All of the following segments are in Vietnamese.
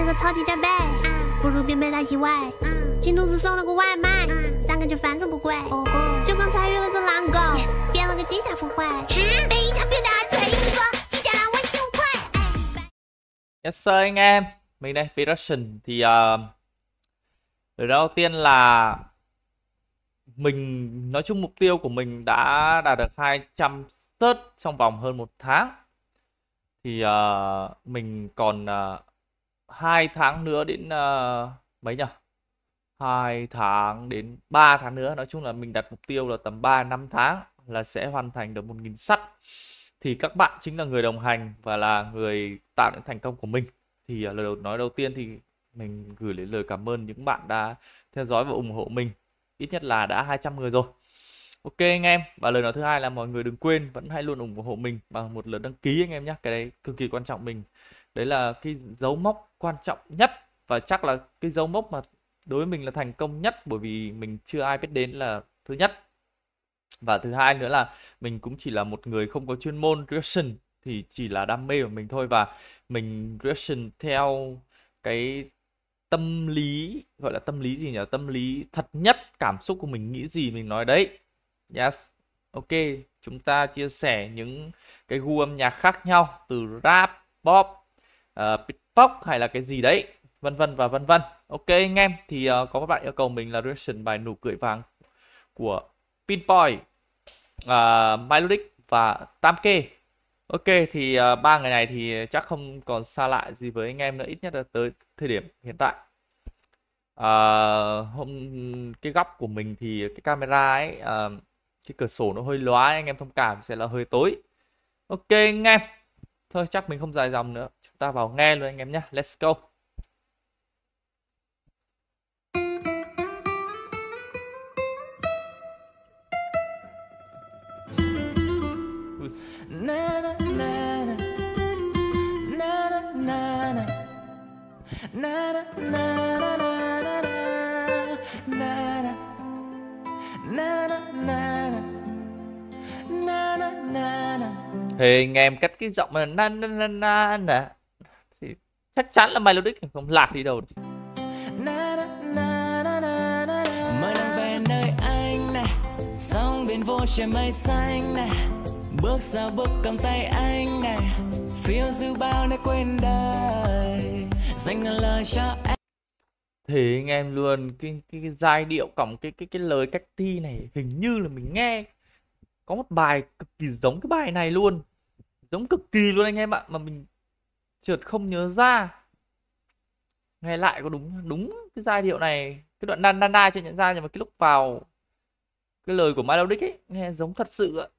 个超级战备，不如别被他意外。金兔子送了个外卖，3个就反正不贵。就刚才约了只狼狗，变了个机甲附会，被一场别打嘴，说机甲让我羞愧。 Yes sir anh em, mình đây Peterson thì lời đầu tiên là mình nói chung mục tiêu của mình đã đạt được 200 search trong vòng hơn 1 tháng. Thì mình còn 2 tháng nữa đến mấy nhỉ? 2 tháng đến 3 tháng nữa. Nói chung là mình đặt mục tiêu là tầm 3-5 tháng là sẽ hoàn thành được 1000 sắt. Thì các bạn chính là người đồng hành và là người tạo nên thành công của mình. Thì nói đầu tiên thì mình gửi đến lời cảm ơn những bạn đã theo dõi và ủng hộ mình. Ít nhất là đã 200 người rồi. Ok anh em. Và lời nói thứ hai là mọi người đừng quên vẫn hãy luôn ủng hộ mình bằng một lượt đăng ký anh em nhé. Cái đấy cực kỳ quan trọng mình. Đấy là cái dấu mốc quan trọng nhất. Và chắc là cái dấu mốc mà đối với mình là thành công nhất. Bởi vì mình chưa ai biết đến là thứ nhất. Và thứ hai nữa là mình cũng chỉ là một người không có chuyên môn reaction. Thì chỉ là đam mê của mình thôi. Và mình reaction theo cái tâm lý, gọi là tâm lý gì nhỉ? Tâm lý thật nhất, cảm xúc của mình nghĩ gì mình nói đấy. Yes. Ok, chúng ta chia sẻ những cái gu âm nhạc khác nhau, từ rap, pop, beatbox hay là cái gì đấy, vân vân và vân vân. Ok anh em, thì có một bạn yêu cầu mình là reaction bài Nụ Cười Vàng của Pinboy, Melodic và Tam Kê. Ok, thì ba người này thì chắc không còn xa lạ gì với anh em nữa, ít nhất là tới thời điểm hiện tại. Cái góc của mình thì cái camera ấy, cái cửa sổ nó hơi lóa, anh em thông cảm sẽ là hơi tối. Ok anh em, thôi chắc mình không dài dòng nữa, chúng ta vào nghe luôn anh em nhé. Let's go. Thì anh em cắt cái giọng mà na nè thì chắc chắn là melodic không lạc đi đâu. Mời nàng về nơi anh nè, sóng biển vô trời mây xanh nè, bước ra bước cầm tay anh nè, phiêu du bao nơi quên đời, dành ngàn lời cho em. Thì anh em luôn cái giai điệu cộng cái lời cách thi này hình như là mình nghe có một bài cực kỳ giống cái bài này luôn, giống cực kỳ luôn anh em ạ, mà mình chợt không nhớ ra. Nghe lại có đúng cái giai điệu này, cái đoạn na chưa nhận ra, nhưng mà cái lúc vào cái lời của Melodic ấy nghe giống thật sự ạ.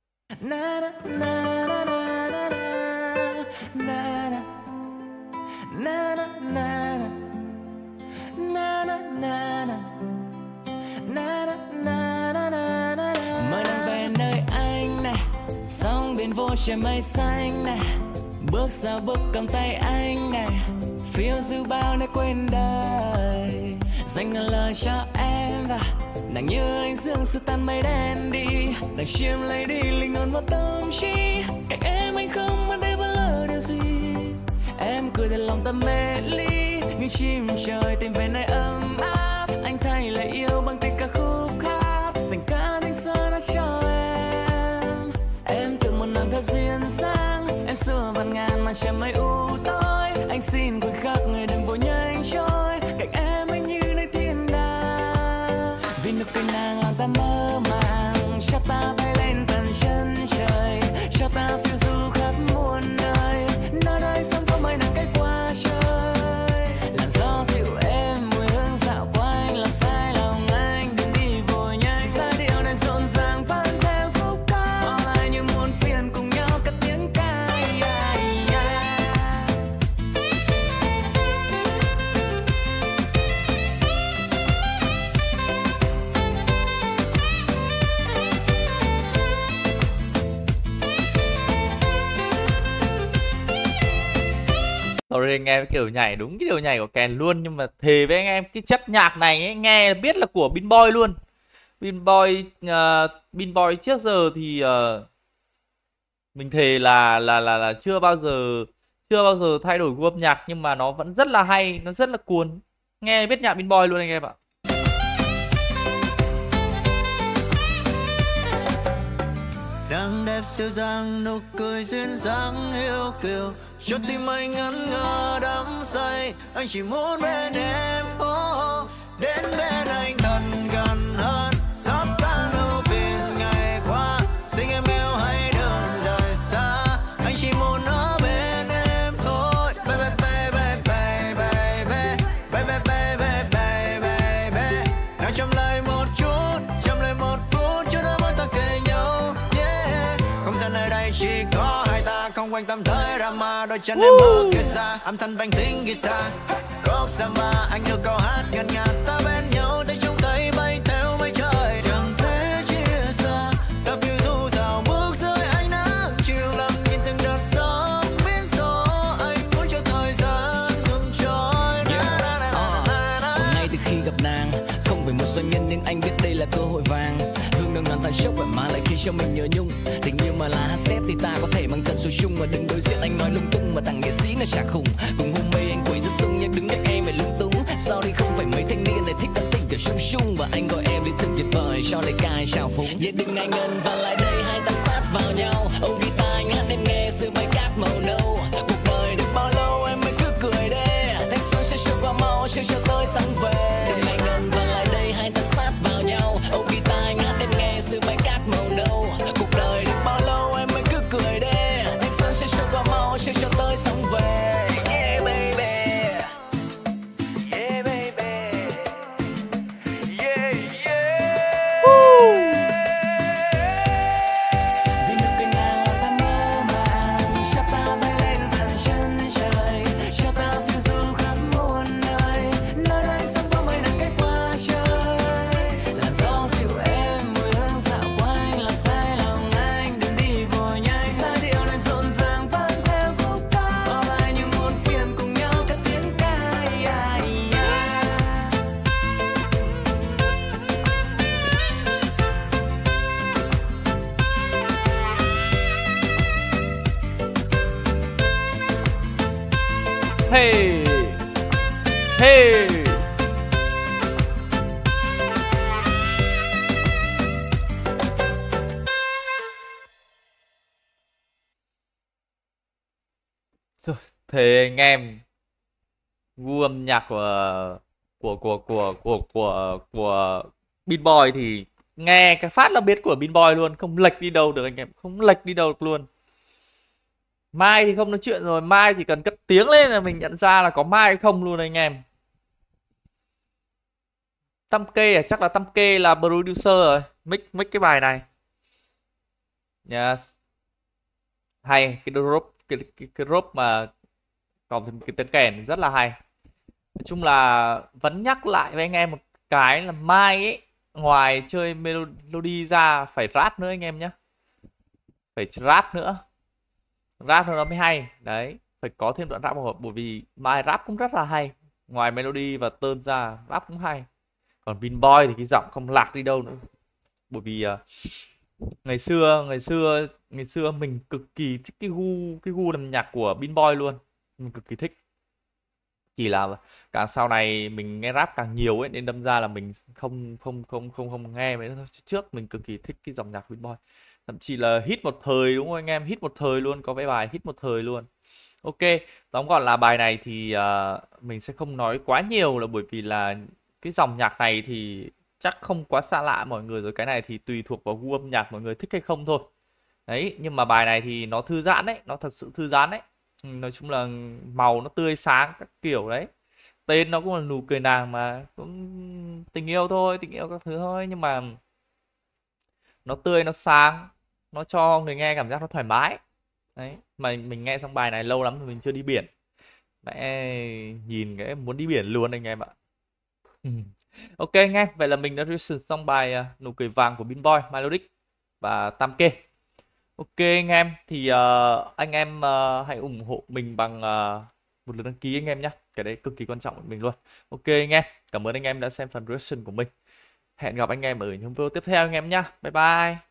Mời nàng về nơi anh nè, sóng biển vô trời mây xanh nè, bước ra bước cầm tay anh nè, phiêu du bao nơi quên đời, dành ngàn lời cho em. Và nàng như ánh dương xua tan mây đen đi, nàng chiêm lấy đi linh hồn và tâm trí, cạnh em anh không muốn để bỏ lỡ điều gì. Em cười để lòng ta mê ly, như chim trời tìm về nơi ấm áp, anh thay lời yêu bằng tình ca khúc hát, dành cả thanh xuân đã cho em. Em tưởng một nàng thật duyên dáng, em xua vạn ngàn màn trời mây u tối, anh xin khoảnh khắc người đừng vội nhanh trôi, cạnh em anh như nơi thiên đàng. Vì nụ cười nàng làm ta mơ màng, cho ta bay lên tận chân trời, cho ta phiêu du khắp muôn nơi, nơi đây sông có mây nàng cách qua trời. Làn gió dịu êm mùi hương dạo quanh, làm sai lòng anh đừng đi vội nhanh. Giai điệu này rộn ràng vang theo khúc ca, bỏ lại những muôn phiền cùng nhau cất tiếng ca. Sorry anh em, kiểu nhảy đúng cái điều nhảy của kèn luôn. Nhưng mà thề với anh em, cái chất nhạc này ấy, nghe biết là của Pinboy luôn. Pinboy trước giờ thì mình thề là chưa bao giờ chưa bao giờ thay đổi gu âm nhạc nhưng mà nó vẫn rất là hay, nó rất là cuốn. Nghe biết nhạc Beat Boy luôn anh em ạ. Đang đẹp siêu dàng, nụ cười duyên dáng yêu kiều, cho tim anh ngẩn ngơ đắm say. Anh chỉ muốn bên em, đến bên anh thật gần hơn, xót tan ưu phiền ngày qua. Xin em yêu hãy đừng rời xa, anh chỉ muốn ở bên em thôi. Baby, baby, baby, baby, baby, baby, baby. Nào chậm lại một chút, chậm lại một phút, cho đôi môi ta kề nhau. Không gian nơi đây chỉ có hai ta, không quan tâm tới drama. Đôi chân em mở kia ra, âm thanh vang tiếng guitar. Khúc samba, anh đưa câu hát ngân nga. Ta bên nhau, tay trong tay bay theo mây trời. Chẳng thể chia xa, ta phiêu du dạo bước dưới ánh nắng chiều. Lặng nhìn từng đợt sóng biến gió, anh muốn cho thời gian ngừng trôi. Hôm nay từ khi gặp nàng, không phải một doanh nhân nhưng anh biết đây là cơ hội vàng. Hương nồng nàn tan sốc vậy mà lại khiến cho mình nhớ nhung. Tình yêu mà là cassette thì ta có thể mang tần số chung. Mà đừng đối diện anh nói lung tung mà thằng nghệ sĩ là chả khùng. Cùng hôn mê anh quấy rất sung nhưng đứng cạnh em phải lung tung. Sao đi không phải mấy thanh niên này thích tán tỉnh kiểu sung sung. Và anh gọi em đi từng tuyệt vời cho lời ca chào phúng. Vậy đừng ngại ngần và lại đây hai ta sát vào nhau. Ôm guitar anh hát em nghe sự bay cát màu nâu. Cuộc đời được bao lâu em mới cứ cười đê. Thanh xuân sẽ trôi qua mau chưa cho tới sáng về. Đừng ngại ngần và lại đây hai ta sát vào nhau. Ôm guitar anh hát em nghe sự bay cát màu nâu. Cuộc đời được bao lâu em mới cứ cười đê. Thanh xuân sẽ trôi qua mau chưa cho tới sáng về. Yeah baby. Yeah baby. Yeah yeah. Vì nụ cười nàng làm ta mơ màng, cho ta bay lên tận chân trời, cho ta phiêu du khắp muôn nơi. Nơi đây sắp có mây nắng cách qua trời, là gió dịu êm mùi hương dạo quanh làm say lòng anh. Đừng đi vội nhanh, giai điệu này rộn ràng vang theo khúc ca, bỏ lại những muôn phiền cùng nhau cất tiếng ca. Hey. Hey. Rồi, thế anh em, gu âm nhạc của Beat Boy thì nghe cái phát là biết của Beat Boy luôn, không lệch đi đâu được anh em, không lệch đi đâu được luôn. Mai thì không nói chuyện rồi, Mai chỉ cần cất tiếng lên là mình nhận ra là có Mai hay không luôn anh em. Tâm Kê à, chắc là Tâm Kê là producer rồi, mix cái bài này. Yes. Hay, cái drop cái drop mà còn thêm cái tiếng kèn rất là hay. Nói chung là vẫn nhắc lại với anh em một cái là Mai ấy, ngoài chơi melody ra phải rap nữa anh em nhé. Phải rap nữa. Rap nó mới hay. Đấy, phải có thêm đoạn rap phù hợp, bởi vì Mai rap cũng rất là hay. Ngoài melody và tơn ra, rap cũng hay. Còn Beat Boy thì cái giọng không lạc đi đâu nữa. Bởi vì ngày xưa mình cực kỳ thích cái gu làm nhạc của Beat Boy luôn. Mình cực kỳ thích. Chỉ là càng sau này mình nghe rap càng nhiều ấy, nên đâm ra là mình không nghe mấy trước mình cực kỳ thích cái dòng nhạc Beat Boy. Thậm chí là hit một thời, đúng không anh em? Hit một thời luôn, có cái bài hit một thời luôn. Ok, tóm gọn là bài này thì mình sẽ không nói quá nhiều, là bởi vì là cái dòng nhạc này thì chắc không quá xa lạ mọi người rồi. Cái này thì tùy thuộc vào gu âm nhạc mọi người thích hay không thôi. Đấy, nhưng mà bài này thì nó thư giãn đấy, nó thật sự thư giãn đấy. Nói chung là màu nó tươi sáng các kiểu đấy. Tên nó cũng là nụ cười nàng mà, cũng tình yêu thôi, tình yêu các thứ thôi. Nhưng mà nó tươi, nó sáng, nó cho người nghe cảm giác nó thoải mái. Đấy, mà mình nghe xong bài này lâu lắm rồi mình chưa đi biển. Mẹ nhìn cái muốn đi biển luôn anh em ạ. Ok anh em, vậy là mình đã reaction xong bài nụ cười vàng của Beat Boy, Melodic và Tam Kê. Ok anh em, thì anh em hãy ủng hộ mình bằng một lượt đăng ký anh em nhé. Cái đấy cực kỳ quan trọng của mình luôn. Ok anh em, cảm ơn anh em đã xem phần reaction của mình. Hẹn gặp anh em ở những video tiếp theo anh em nhé. Bye bye.